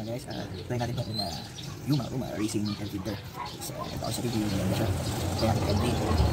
guys, try natin itong Yuma Racing Air Filter. So, ito ako sa review nila siya. Try natin MD.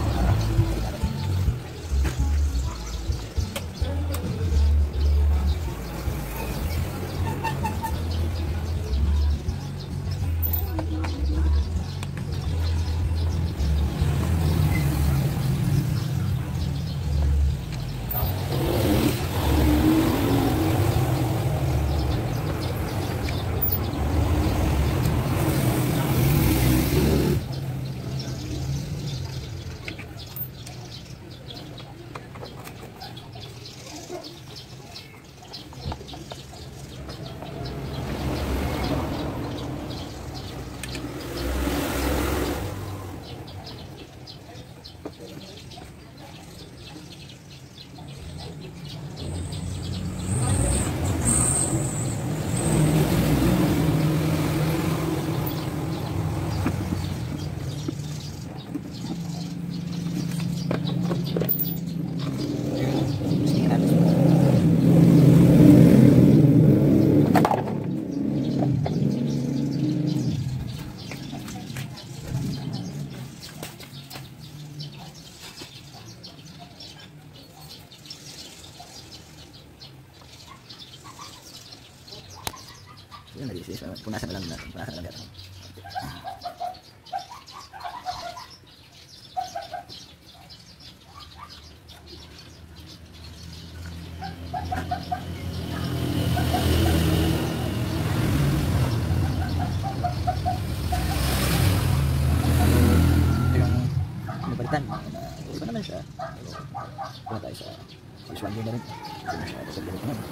Yun na sis, punasan na lang natin. Ito yung nabalitan. Iba naman siya. Wala tayo sa visual yun na rin. Ito na siya. Ito sa buhok naman.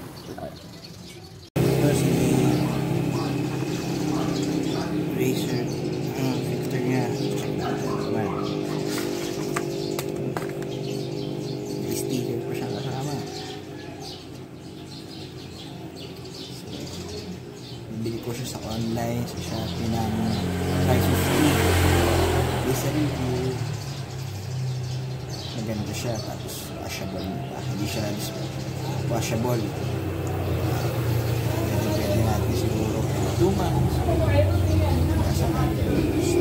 Racer filter niya. Check natin naman. May sticker pa siyang kasama. So, nabili ko siya sa online sa Shopee ng price of free. Sa review, maganda siya, tapos washable, hindi siya washable. Pwede natin siguro 2 months. Nasa natin.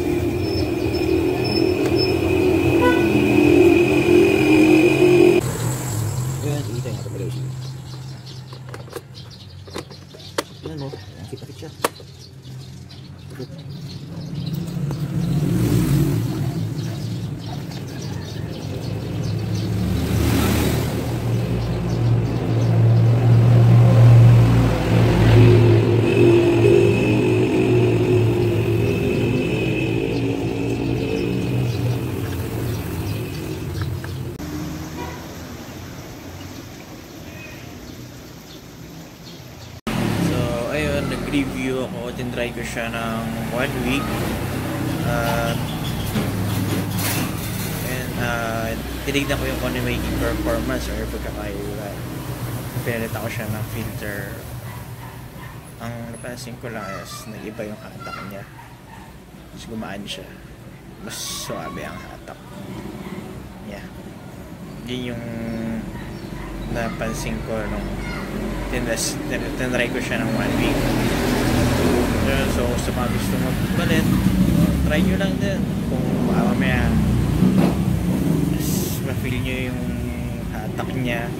Yan, kita nga kapag siya. Yan mo, kita-fit siya. Nag-review ako, tinry ko siya ng 1 week and tinignan ko yung kung ano making performance or pagkakaiba. Pinalit ako siya ng filter. Ang napansin ko lang is nag-iba yung hatak niya, mas gumaan siya, mas suabe ang hatak niya. Yun yung napansin ko nung tinry ko siya ng 1 week. So sa mga gusto magpalit, try nyo lang din kung mamaya mas ma-feel nyo yung hatak niya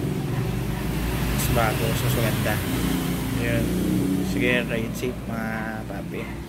mas bago, mas maganda. Yun, sige, ride safe mga papi.